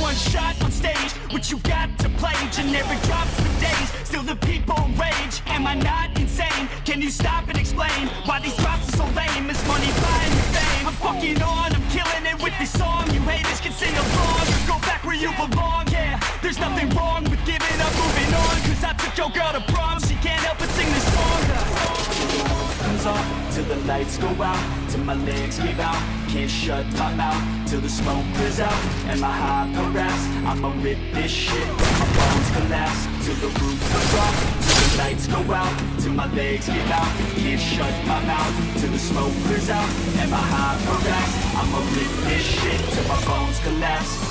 one shot on stage, what you got to play? Generic drops for days, still the people rage. Am I not insane? Can you stop and explain why these drops are so lame? Is money buying your fame? I'm fucking on, I'm killing it with this song. You haters can sing along, go back where you belong. Yeah, there's nothing wrong with giving up, moving on. Cause I took your girl to prom, she can't help but sing this song. Comes off till the lights go out, till my legs give out. Can't shut my mouth till the smoke clears out. Am I high harassed? I'ma rip this shit, my bones collapse till the roof comes off, till the lights go out, till my legs give out. Can't shut my mouth till the smoke clears out. Am I high harassed? I'ma rip this shit till my bones collapse.